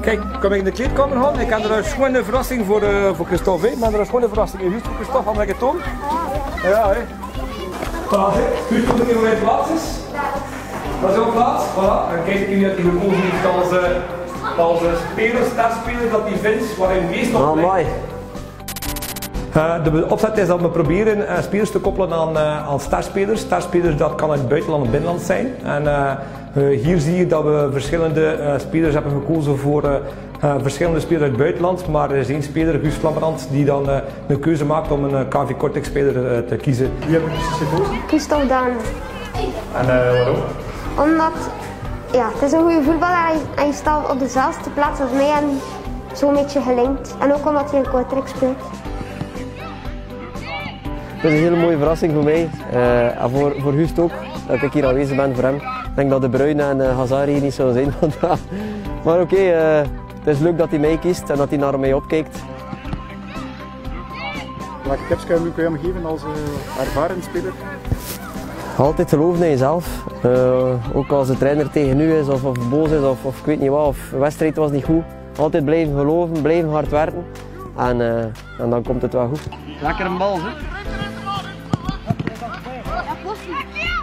Kijk, kom ik in de kleedkamer gaan. Ik heb er een schone verrassing voor Christophe. Ik ben er een schone verrassing in. Juist voor Christophe, van ik het toon. Ja, hè. Voilà, hè. Juist voor de mijn plaats is. Dat is jouw plaats. Voilà. En kijk, ik heb die gekozen heeft als speler, sterspeler, dat hij vindt waar hij meestal mooi. De opzet is dat we proberen spelers te koppelen aan sterspelers. Sterspelers, dat kan uit het buitenland of binnenland zijn. En hier zie je dat we verschillende spelers hebben gekozen voor verschillende spelers uit het buitenland. Maar er is één speler, Guus Flammerand, die dan een keuze maakt om een KV Kortrijk speler te kiezen. Wie heb je precies gekozen? Christophe Daan. En waarom? Omdat het is een goede voetballer en je staat op dezelfde plaats als mij en zo'n beetje gelinkt. En ook omdat hij in Kortrijk speelt. Het is een hele mooie verrassing voor mij en voor Gust ook, dat ik hier aanwezig ben voor hem. Ik denk dat De Bruyne en Hazard hier niet zo zijn vandaag. Maar oké, het is leuk dat hij mij kiest en dat hij naar mij opkijkt. Welke tips kun je hem geven als ervaren speler? Altijd geloven in jezelf. Ook als de trainer tegen u is of boos is of ik weet niet wat, of de wedstrijd was niet goed. Altijd blijven geloven, blijven hard werken en dan komt het wel goed. Lekker een bal, hè? Ja,